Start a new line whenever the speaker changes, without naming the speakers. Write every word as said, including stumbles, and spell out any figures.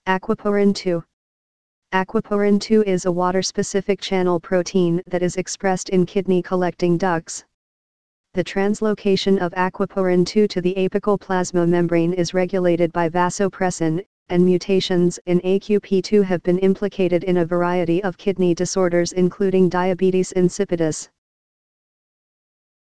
Aquaporin two. Aquaporin two is a water-specific channel protein that is expressed in kidney-collecting ducts. The translocation of aquaporin two to the apical plasma membrane is regulated by vasopressin, and mutations in A Q P two have been implicated in a variety of kidney disorders including diabetes insipidus.